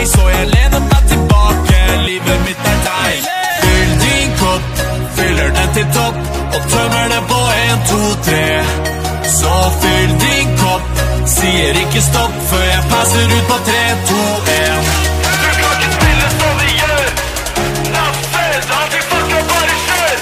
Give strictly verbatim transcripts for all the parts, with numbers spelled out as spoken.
meg, så jeg lener meg tilbake. Livet mitt er deg. Fyll din kopp, fyller den til topp, og tømmer det på en, to, tre. Så fyll din kopp, sier ikke stopp, før jeg passer ut på tre, to, en. Du kan ikke spille som vi gjør. Naffel, allting fucker bare kjør.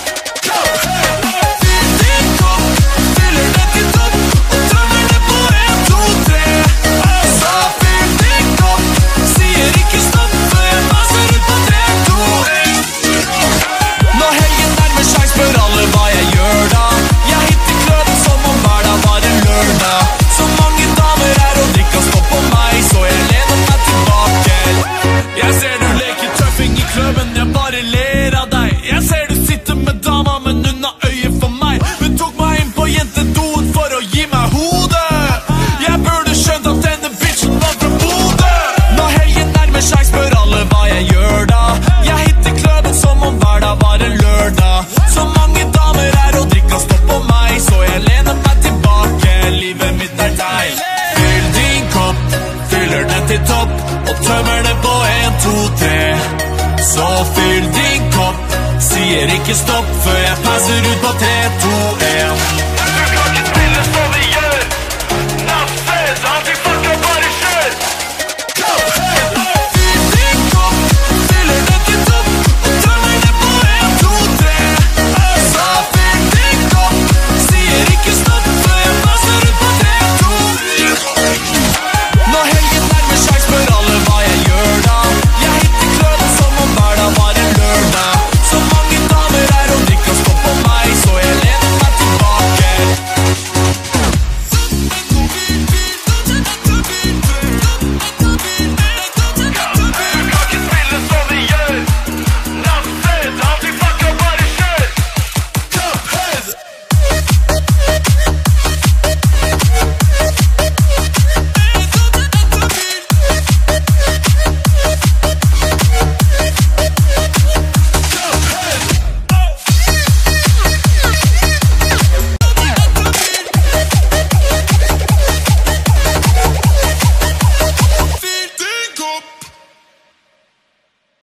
Fyll din kopp, fyller den til topp, og tømmer det på en, to, tre. Så fyll din kopp, sier ikke stopp, før jeg passer ut på tre, to, en. Når helgen nærmer seg, spør alle hva jeg gjør da. Jeg hitter kløden som om hver dag var en lørdag. Så mange damer er og drikka stopp på meg, så jeg lener meg tilbake. Jeg ser du leker tøffing i kløben, jeg bare ler av deg. Jeg ser du sitter med dama, men hun har øye for meg. Hun tok meg inn på jentedoen for å gi meg hodet. Jeg burde skjønt at denne bitchen var fra Bodø. Når helgen nærmer seg, spør alle hva jeg gjør da. Jeg hitter kløben som om hver dag var en lørdag. Så mange damer er og drikka stopp på meg, så jeg lener meg tilbake. Livet mitt er deg. Fyll din kopp, fyller den til topp, og tømmer det på en, to, tre. Så fyll din kopp, sier ikke stopp, før jeg passer ut på tre, to, en.